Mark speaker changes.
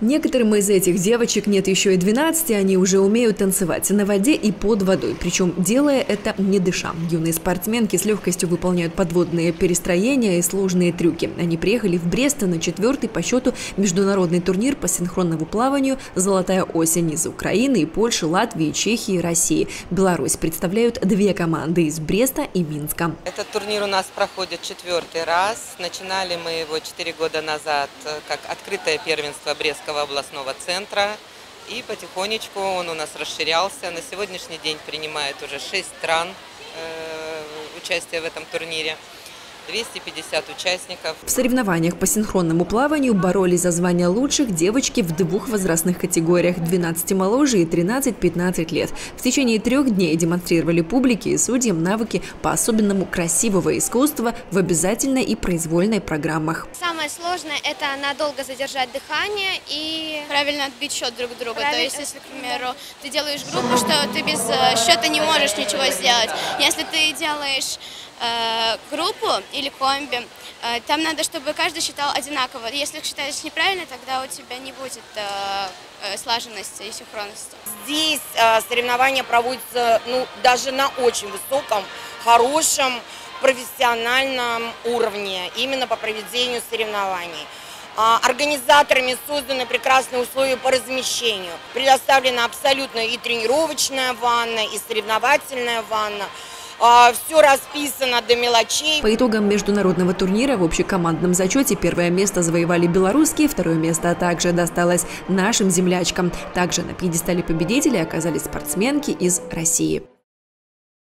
Speaker 1: Некоторым из этих девочек нет еще и 12, они уже умеют танцевать на воде и под водой, причем делая это не дыша. Юные спортсменки с легкостью выполняют подводные перестроения и сложные трюки. Они приехали в Брест на 4-й по счету международный турнир по синхронному плаванию «Золотая осень» из Украины, Польши, Латвии, Чехии, России. Беларусь представляют две команды из Бреста и Минска.
Speaker 2: Этот турнир у нас проходит 4-й раз. Начинали мы его 4 года назад как открытое первенство Брестского областного центра. И потихонечку он у нас расширялся. На сегодняшний день принимает уже 6 стран участие в этом турнире. 250 участников.
Speaker 1: В соревнованиях по синхронному плаванию боролись за звание лучших девочки в двух возрастных категориях – 12 моложе и 13-15 лет. В течение 3 дней демонстрировали публике и судьям навыки по особенному красивого искусства в обязательной и произвольной программах.
Speaker 3: Самое сложное – это надолго задержать дыхание и
Speaker 4: правильно отбить счет друг друга. То есть, если, к примеру, ты делаешь группу, что ты без счета не можешь ничего сделать. Если ты делаешь группу или комби, там надо, чтобы каждый считал одинаково. Если считаешь неправильно, тогда у тебя не будет слаженности и синхронности.
Speaker 5: Здесь соревнования проводятся даже на очень высоком, хорошем, профессиональном уровне, именно по проведению соревнований. Организаторами созданы прекрасные условия по размещению. Предоставлена абсолютно и тренировочная ванна, и соревновательная ванна. Все расписано до мелочей.
Speaker 1: По итогам международного турнира в общекомандном зачете первое место завоевали белорусские, второе место также досталось нашим землячкам. Также на пьедестале победителей оказались спортсменки из России.